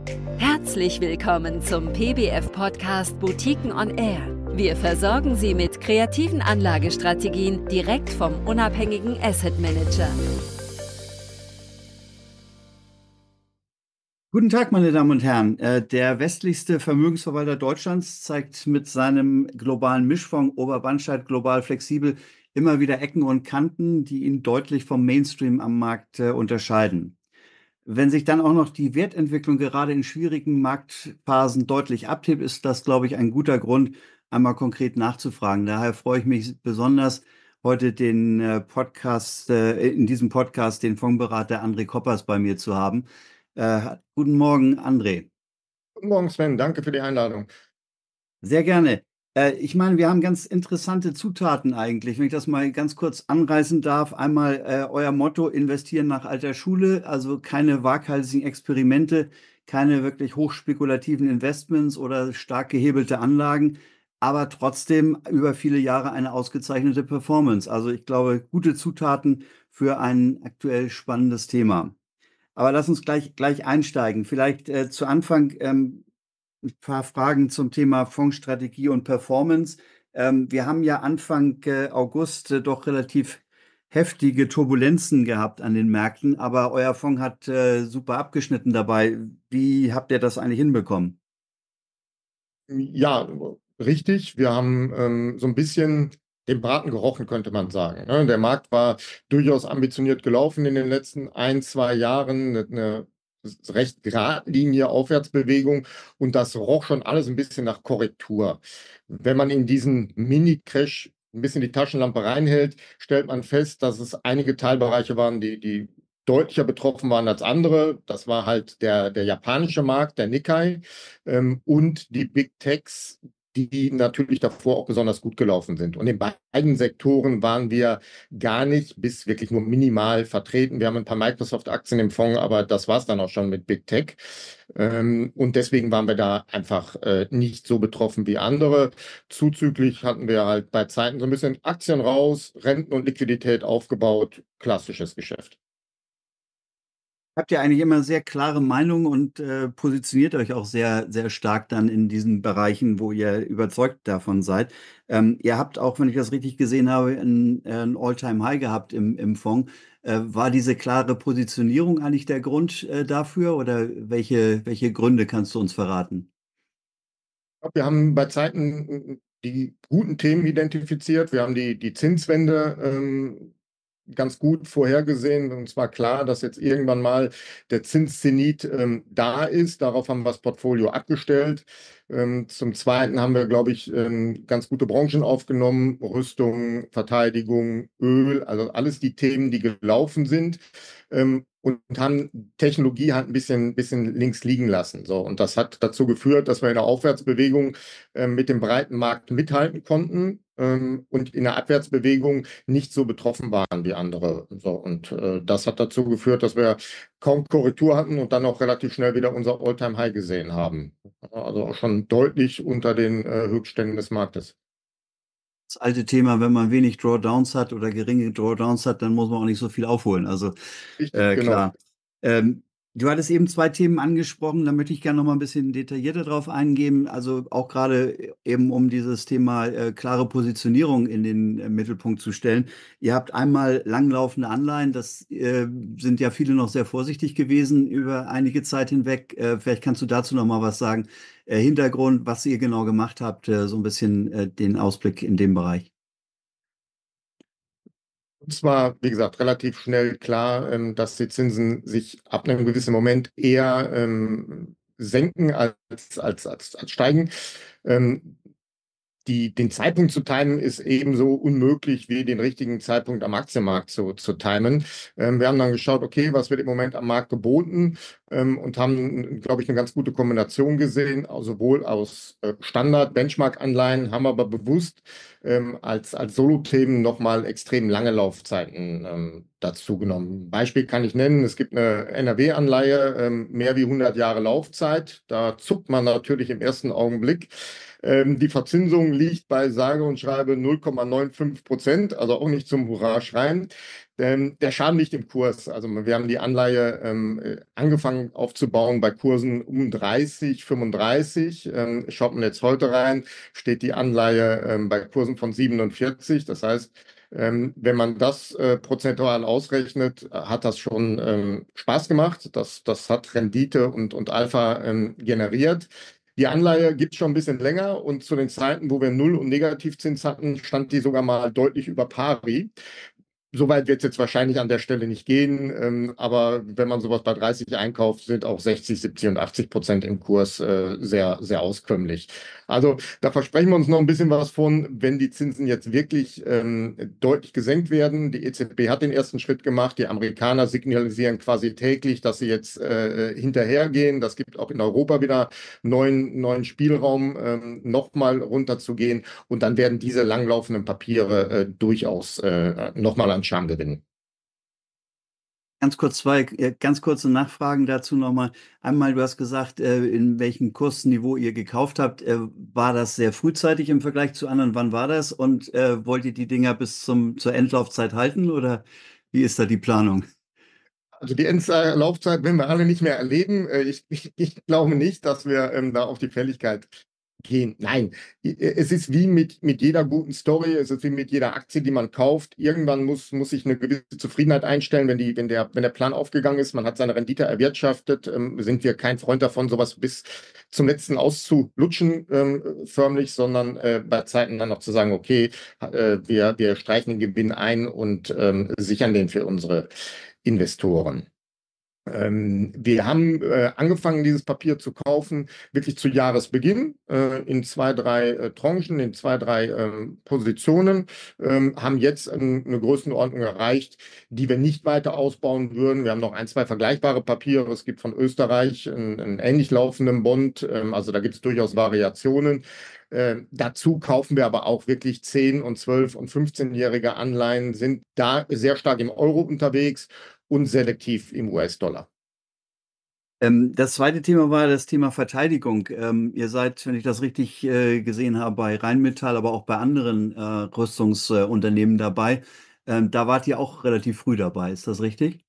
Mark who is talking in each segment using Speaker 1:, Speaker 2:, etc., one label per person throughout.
Speaker 1: Herzlich willkommen zum PBF-Podcast Boutiquen on Air. Wir versorgen Sie mit kreativen Anlagestrategien direkt vom unabhängigen Asset Manager.
Speaker 2: Guten Tag, meine Damen und Herren. Der westlichste Vermögensverwalter Deutschlands zeigt mit seinem globalen Mischfonds Oberbanstein Global Flexibel immer wieder Ecken und Kanten, die ihn deutlich vom Mainstream am Markt unterscheiden. Wenn sich dann auch noch die Wertentwicklung gerade in schwierigen Marktphasen deutlich abhebt, ist das, glaube ich, ein guter Grund, einmal konkret nachzufragen. Daher freue ich mich besonders, heute den in diesem Podcast den Fondsberater André Koppers bei mir zu haben. Guten Morgen, André.
Speaker 3: Guten Morgen, Sven. Danke für die Einladung.
Speaker 2: Sehr gerne. Ich meine, wir haben ganz interessante Zutaten eigentlich, wenn ich das mal ganz kurz anreißen darf. Einmal euer Motto, investieren nach alter Schule, also keine waghalsigen Experimente, keine wirklich hochspekulativen Investments oder stark gehebelte Anlagen, aber trotzdem über viele Jahre eine ausgezeichnete Performance. Also ich glaube, gute Zutaten für ein aktuell spannendes Thema. Aber lass uns gleich einsteigen. Vielleicht zu Anfang ein paar Fragen zum Thema Fondsstrategie und Performance. Wir haben ja Anfang August doch relativ heftige Turbulenzen gehabt an den Märkten, aber euer Fonds hat super abgeschnitten dabei. Wie habt ihr das eigentlich hinbekommen?
Speaker 3: Ja, richtig. Wir haben so ein bisschen den Braten gerochen, könnte man sagen. Ne? Der Markt war durchaus ambitioniert gelaufen in den letzten 1, 2 Jahren. Eine recht geradlinige Aufwärtsbewegung und das roch schon alles ein bisschen nach Korrektur. Wenn man in diesen Mini-Crash ein bisschen die Taschenlampe reinhält, stellt man fest, dass es einige Teilbereiche waren, die deutlicher betroffen waren als andere. Das war halt der japanische Markt, der Nikkei, und die Big Techs, die natürlich davor auch besonders gut gelaufen sind. Und in beiden Sektoren waren wir gar nicht bis wirklich nur minimal vertreten. Wir haben ein paar Microsoft-Aktien im Fonds, aber das war es dann auch schon mit Big Tech. Und deswegen waren wir da einfach nicht so betroffen wie andere. Zuzüglich hatten wir halt bei Zeiten so ein bisschen Aktien raus, Renten und Liquidität aufgebaut. Klassisches Geschäft.
Speaker 2: Habt ihr eigentlich immer sehr klare Meinungen und positioniert euch auch sehr, sehr stark dann in diesen Bereichen, wo ihr überzeugt davon seid. Ihr habt auch, wenn ich das richtig gesehen habe, ein All-Time-High gehabt im Fonds. War diese klare Positionierung eigentlich der Grund dafür oder welche Gründe kannst du uns verraten?
Speaker 3: Wir haben bei Zeiten die guten Themen identifiziert. Wir haben die Zinswende ganz gut vorhergesehen. Uns war klar, dass jetzt irgendwann mal der Zinszenit da ist. Darauf haben wir das Portfolio abgestellt. Zum Zweiten haben wir, glaube ich, ganz gute Branchen aufgenommen. Rüstung, Verteidigung, Öl, also alles die Themen, die gelaufen sind. Und haben Technologie halt ein bisschen links liegen lassen. So, und das hat dazu geführt, dass wir in der Aufwärtsbewegung mit dem breiten Markt mithalten konnten und in der Abwärtsbewegung nicht so betroffen waren wie andere. So, und das hat dazu geführt, dass wir kaum Korrektur hatten und dann auch relativ schnell wieder unser All-Time-High gesehen haben. Also auch schon deutlich unter den Höchstständen des Marktes.
Speaker 2: Das alte Thema, wenn man wenig Drawdowns hat oder geringe Drawdowns hat, dann muss man auch nicht so viel aufholen. Also
Speaker 3: Richtig, genau.
Speaker 2: klar. Du hattest eben zwei Themen angesprochen, da möchte ich gerne noch mal ein bisschen detaillierter drauf eingehen. Also auch gerade eben um dieses Thema klare Positionierung in den Mittelpunkt zu stellen. Ihr habt einmal langlaufende Anleihen, das sind ja viele noch sehr vorsichtig gewesen über einige Zeit hinweg. Vielleicht kannst du dazu noch mal was sagen. Hintergrund, was ihr genau gemacht habt, so ein bisschen den Ausblick in dem Bereich.
Speaker 3: Es war, wie gesagt, relativ schnell klar, dass die Zinsen sich ab einem gewissen Moment eher senken als steigen. Ähm, den Zeitpunkt zu timen ist ebenso unmöglich wie den richtigen Zeitpunkt am Aktienmarkt zu timen. Wir haben dann geschaut, okay, was wird im Moment am Markt geboten und haben, glaube ich, eine ganz gute Kombination gesehen, also sowohl aus Standard-Benchmark-Anleihen, haben aber bewusst als Solo-Themen nochmal extrem lange Laufzeiten dazu genommen. Beispiel kann ich nennen, es gibt eine NRW-Anleihe, mehr wie 100 Jahre Laufzeit. Da zuckt man natürlich im ersten Augenblick. Die Verzinsung liegt bei sage und schreibe 0,95%, also auch nicht zum Hurra schreien. Der Schaden liegt im Kurs. Also wir haben die Anleihe angefangen aufzubauen bei Kursen um 30, 35. Schaut man jetzt heute rein, steht die Anleihe bei Kursen von 47. Das heißt, wenn man das prozentual ausrechnet, hat das schon Spaß gemacht. Das hat Rendite und Alpha generiert. Die Anleihe gibt es schon ein bisschen länger und zu den Zeiten, wo wir Null- und Negativzins hatten, stand die sogar mal deutlich über pari. Soweit wird es jetzt wahrscheinlich an der Stelle nicht gehen, aber wenn man sowas bei 30 einkauft, sind auch 60, 70 und 80% im Kurs sehr, sehr auskömmlich. Also da versprechen wir uns noch ein bisschen was von, wenn die Zinsen jetzt wirklich deutlich gesenkt werden. Die EZB hat den ersten Schritt gemacht. Die Amerikaner signalisieren quasi täglich, dass sie jetzt hinterhergehen. Das gibt auch in Europa wieder neuen Spielraum, nochmal runterzugehen. Und dann werden diese langlaufenden Papiere durchaus nochmal an Charme gewinnen.
Speaker 2: Ganz kurze Nachfragen dazu nochmal. Einmal, du hast gesagt, in welchem Kursniveau ihr gekauft habt. War das sehr frühzeitig im Vergleich zu anderen? Wann war das? Und wollt ihr die Dinger bis zur Endlaufzeit halten oder wie ist da die Planung?
Speaker 3: Also die Endlaufzeit werden wir alle nicht mehr erleben. Ich glaube nicht, dass wir da auf die Fälligkeit gehen. Nein, es ist wie mit jeder guten Story, es ist wie mit jeder Aktie, die man kauft. Irgendwann muss sich eine gewisse Zufriedenheit einstellen, wenn der Plan aufgegangen ist, man hat seine Rendite erwirtschaftet, sind wir kein Freund davon, sowas bis zum letzten auszulutschen, förmlich, sondern bei Zeiten dann noch zu sagen, okay, wir streichen den Gewinn ein und sichern den für unsere Investoren. Wir haben angefangen, dieses Papier zu kaufen, wirklich zu Jahresbeginn, in 2, 3 Tranchen, in 2, 3 Positionen, haben jetzt eine Größenordnung erreicht, die wir nicht weiter ausbauen würden. Wir haben noch 1, 2 vergleichbare Papiere. Es gibt von Österreich einen ähnlich laufenden Bond, also da gibt es durchaus Variationen. Dazu kaufen wir aber auch wirklich 10- und 12- und 15-jährige Anleihen, sind da sehr stark im Euro unterwegs und selektiv im US-Dollar.
Speaker 2: Das zweite Thema war das Thema Verteidigung. Ihr seid, wenn ich das richtig gesehen habe, bei Rheinmetall, aber auch bei anderen Rüstungsunternehmen dabei. Da wart ihr auch relativ früh dabei, ist das richtig?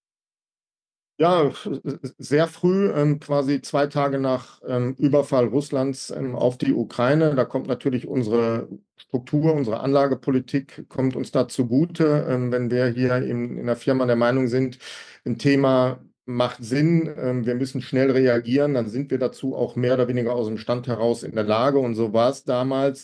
Speaker 3: Ja, sehr früh, quasi 2 Tage nach Überfall Russlands auf die Ukraine. Da kommt natürlich unsere Struktur, unsere Anlagepolitik kommt uns da zugute. Wenn wir hier in der Firma der Meinung sind, ein Thema macht Sinn, wir müssen schnell reagieren, dann sind wir dazu auch mehr oder weniger aus dem Stand heraus in der Lage. Und so war es damals.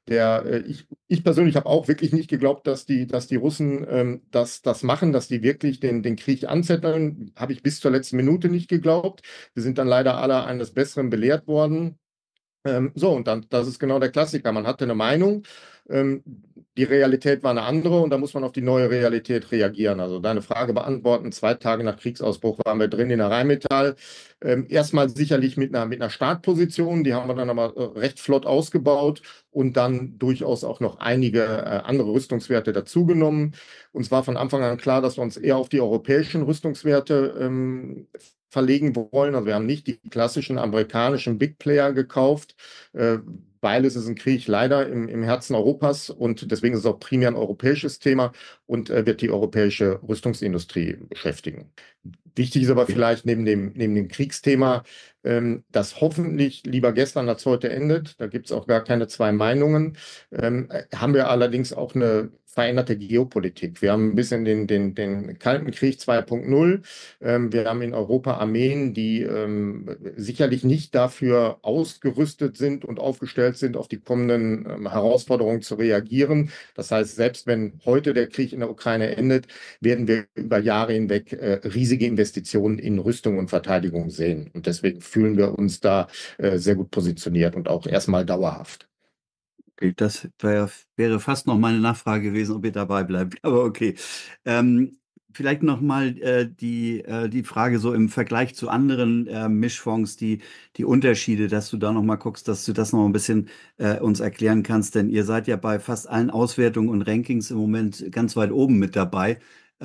Speaker 3: Ich persönlich habe auch wirklich nicht geglaubt, dass die Russen das machen, dass die wirklich den Krieg anzetteln. Habe ich bis zur letzten Minute nicht geglaubt. Wir sind dann leider alle eines Besseren belehrt worden. So, und dann, das ist genau der Klassiker. Man hatte eine Meinung, die Realität war eine andere und da muss man auf die neue Realität reagieren. Also deine Frage beantworten, 2 Tage nach Kriegsausbruch waren wir drin in der Rheinmetall. Erstmal sicherlich mit einer Startposition, die haben wir dann aber recht flott ausgebaut und dann durchaus auch noch einige andere Rüstungswerte dazugenommen. Uns war von Anfang an klar, dass wir uns eher auf die europäischen Rüstungswerte verlegen wollen. Also wir haben nicht die klassischen amerikanischen Big Player gekauft, weil es ist ein Krieg leider im Herzen Europas und deswegen ist es auch primär ein europäisches Thema und wird die europäische Rüstungsindustrie beschäftigen. Wichtig ist aber vielleicht neben dem Kriegsthema, das hoffentlich lieber gestern als heute endet. Da gibt es auch gar keine 2 Meinungen. Haben wir allerdings auch eine veränderte Geopolitik. Wir haben ein bisschen den Kalten Krieg 2.0. Wir haben in Europa Armeen, die sicherlich nicht dafür ausgerüstet sind und aufgestellt sind, auf die kommenden Herausforderungen zu reagieren. Das heißt, selbst wenn heute der Krieg in der Ukraine endet, werden wir über Jahre hinweg riesige Investitionen in Rüstung und Verteidigung sehen. Und deswegen fühlen wir uns da sehr gut positioniert und auch erstmal dauerhaft.
Speaker 2: Okay, das wäre fast noch meine Nachfrage gewesen, ob ihr dabei bleibt. Aber okay. Vielleicht nochmal die Frage so im Vergleich zu anderen Mischfonds, die Unterschiede, dass du da nochmal guckst, dass du das noch ein bisschen uns erklären kannst, denn ihr seid ja bei fast allen Auswertungen und Rankings im Moment ganz weit oben mit dabei.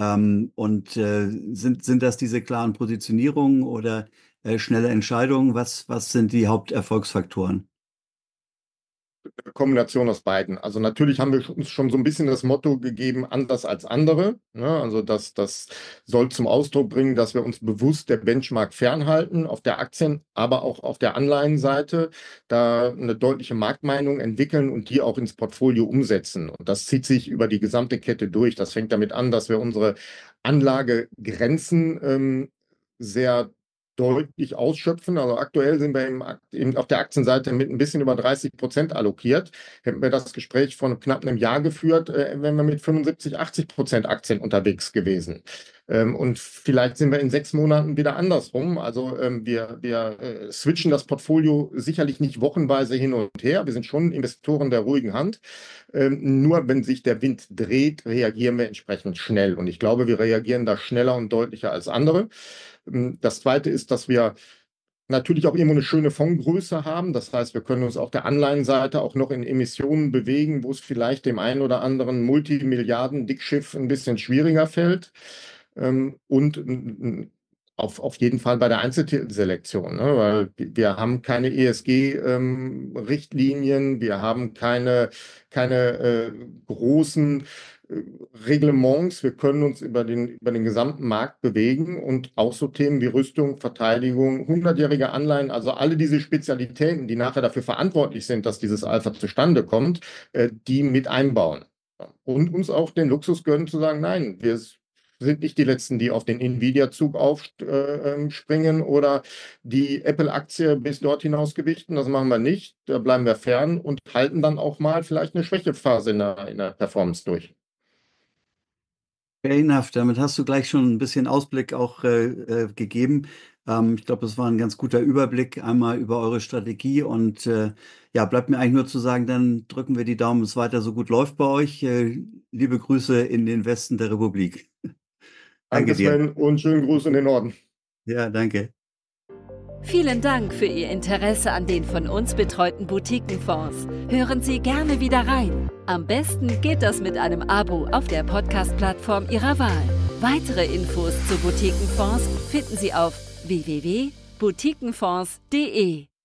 Speaker 2: Sind das diese klaren Positionierungen oder schnelle Entscheidungen? Was sind die Haupterfolgsfaktoren?
Speaker 3: Kombination aus beiden. Also natürlich haben wir uns schon so ein bisschen das Motto gegeben, anders als andere. Ne? Also das soll zum Ausdruck bringen, dass wir uns bewusst der Benchmark fernhalten, auf der Aktien-, aber auch auf der Anleihenseite, da eine deutliche Marktmeinung entwickeln und die auch ins Portfolio umsetzen. Und das zieht sich über die gesamte Kette durch. Das fängt damit an, dass wir unsere Anlagegrenzen sehr deutlich ausschöpfen. Also aktuell sind wir auf der Aktienseite mit ein bisschen über 30% allokiert. Hätten wir das Gespräch vor knapp einem Jahr geführt, wären wir mit 75-80% Aktien unterwegs gewesen. Und vielleicht sind wir in 6 Monaten wieder andersrum. Also wir switchen das Portfolio sicherlich nicht wochenweise hin und her. Wir sind schon Investoren der ruhigen Hand. Nur wenn sich der Wind dreht, reagieren wir entsprechend schnell. Und ich glaube, wir reagieren da schneller und deutlicher als andere. Das Zweite ist, dass wir natürlich auch irgendwo eine schöne Fondsgröße haben. Das heißt, wir können uns auf der Anleihenseite auch noch in Emissionen bewegen, wo es vielleicht dem einen oder anderen Multimilliarden-Dickschiff ein bisschen schwieriger fällt. Und auf jeden Fall bei der Einzelselektion, ne? Weil wir haben keine ESG-Richtlinien, wir haben keine großen Reglements, wir können uns über den gesamten Markt bewegen und auch so Themen wie Rüstung, Verteidigung, 100-jährige Anleihen, also alle diese Spezialitäten, die nachher dafür verantwortlich sind, dass dieses Alpha zustande kommt, die mit einbauen. Und uns auch den Luxus gönnen zu sagen, nein, wir sind nicht die Letzten, die auf den Nvidia-Zug aufspringen oder die Apple-Aktie bis dort hinaus gewichten. Das machen wir nicht. Da bleiben wir fern und halten dann auch mal vielleicht eine Schwächephase in der Performance durch.
Speaker 2: Fair enough. Damit hast du gleich schon ein bisschen Ausblick auch gegeben. Ich glaube, das war ein ganz guter Überblick einmal über eure Strategie und ja, bleibt mir eigentlich nur zu sagen, dann drücken wir die Daumen, dass es weiter so gut läuft bei euch. Liebe Grüße in den Westen der Republik.
Speaker 3: Danke, Sven, und schönen Gruß in den Norden.
Speaker 2: Ja, danke.
Speaker 1: Vielen Dank für Ihr Interesse an den von uns betreuten Boutiquenfonds. Hören Sie gerne wieder rein. Am besten geht das mit einem Abo auf der Podcast-Plattform Ihrer Wahl. Weitere Infos zu Boutiquenfonds finden Sie auf www.boutiquenfonds.de.